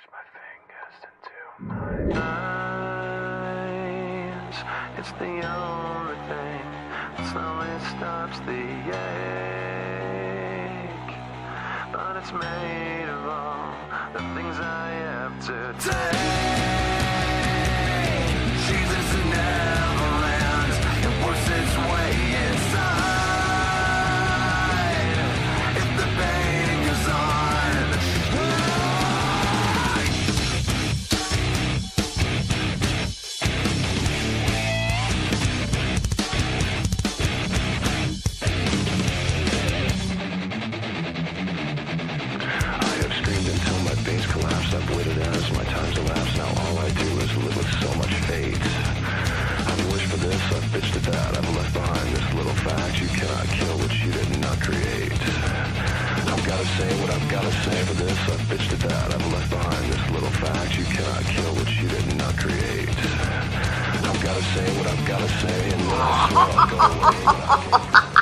Works my fingers into eyes. It's the only thing that slowly stops the ache. But it's made of all the things I have to take. Jesus never ends. It works its way inside. If the pain goes on. I've waited as my time's elapsed. Now all I do is live with so much fate. I've wished for this, I've bitched at that. I've left behind this little fact: you cannot kill what you did not create. I've gotta say what I've gotta say for this, I've bitched at that. I've left behind this little fact: you cannot kill what you did not create. I've gotta say what I've gotta say, and then I swear I'll go away, but I can't.